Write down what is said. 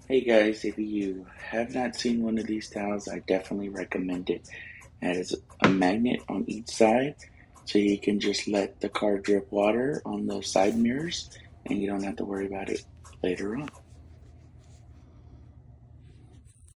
Hey guys, if you have not seen one of these towels, I definitely recommend it. It has a magnet on each side, so you can just let the car drip water on those side mirrors and you don't have to worry about it later on.